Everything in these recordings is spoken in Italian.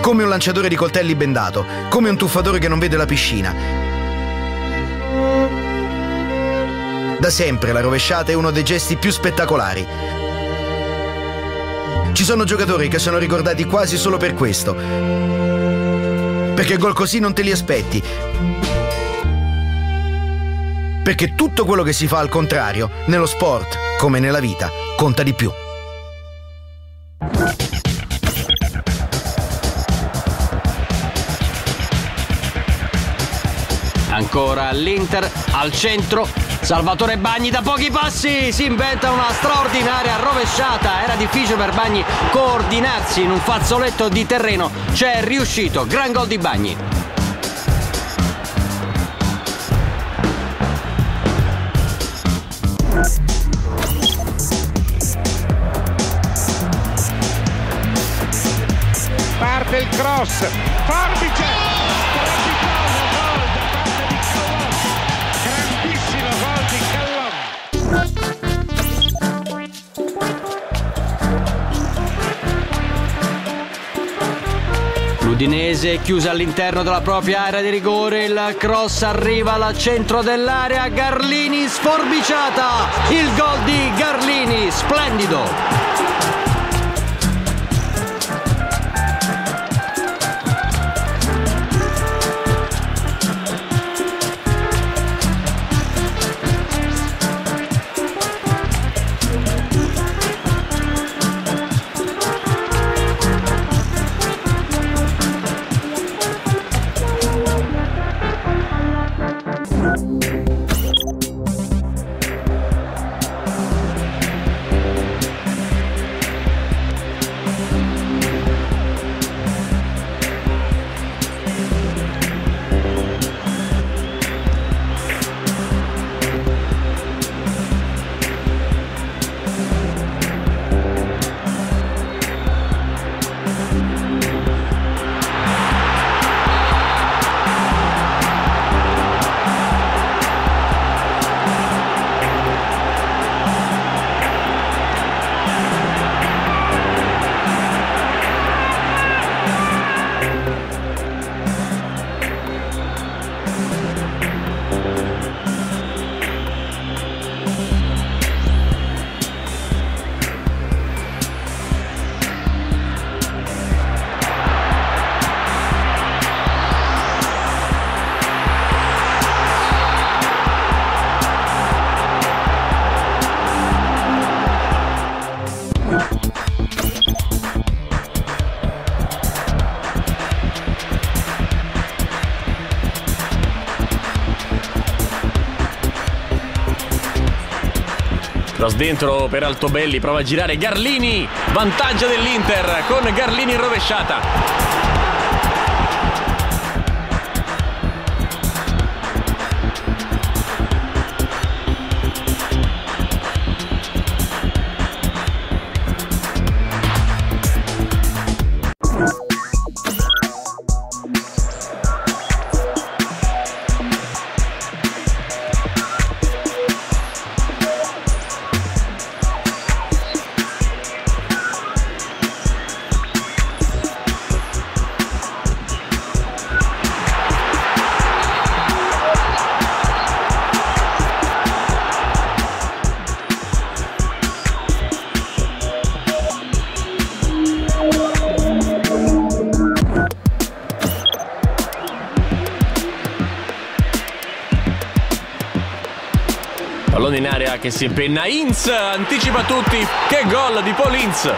come un lanciatore di coltelli bendato, come un tuffatore che non vede la piscina. Da sempre la rovesciata è uno dei gesti più spettacolari. Ci sono giocatori che sono ricordati quasi solo per questo, perché gol così non te li aspetti, perché tutto quello che si fa al contrario, nello sport come nella vita, conta di più. Ancora l'Inter al centro, Salvatore Bagni da pochi passi si inventa una straordinaria rovesciata. Era difficile per Bagni coordinarsi in un fazzoletto di terreno, c'è riuscito, gran gol di Bagni. Parte il cross, Forbice! L'Udinese chiusa all'interno della propria area di rigore, il cross arriva al centro dell'area, Garlini sforbiciata, il gol di Garlini, splendido! Cross dentro per Altobelli, prova a girare Garlini, vantaggio dell'Inter con Garlini in rovesciata. Pallone in area che si impenna, Inz anticipa tutti, che gol di Paul Inz!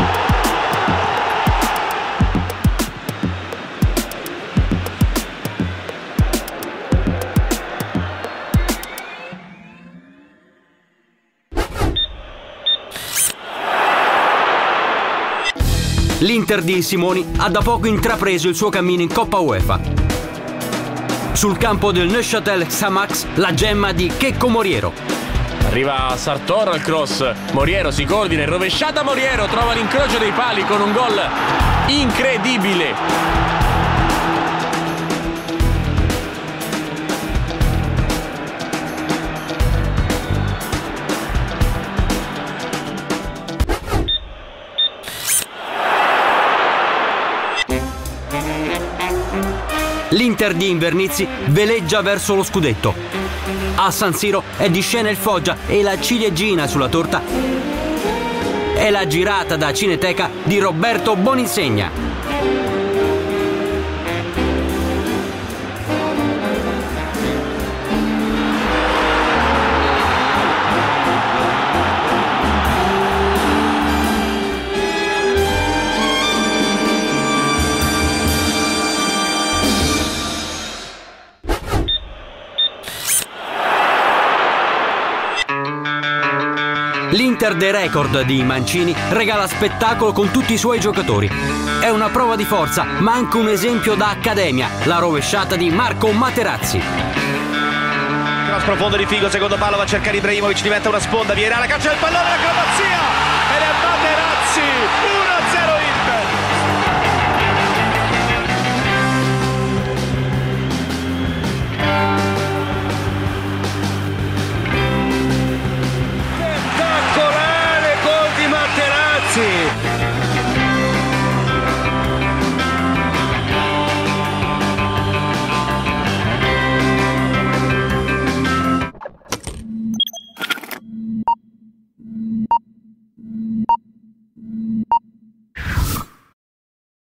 L'Inter di Simoni ha da poco intrapreso il suo cammino in Coppa UEFA. Sul campo del Neuchâtel Xamax la gemma di Checco Moriero. Arriva Sartor al cross, Moriero si coordina in rovesciata, Moriero trova l'incrocio dei pali con un gol incredibile. L'Inter di Invernizzi veleggia verso lo scudetto. A San Siro è di scena il Foggia e la ciliegina sulla torta è la girata da Cineteca di Roberto Boninsegna. L'Inter dei record di Mancini regala spettacolo con tutti i suoi giocatori. È una prova di forza, ma anche un esempio da accademia, la rovesciata di Marco Materazzi. Cross profondo di Figo, secondo palo, va a cercare Ibrahimovic, diventa una sponda, Vieira, la caccia del pallone, l'acrobazia! Ed è Materazzi!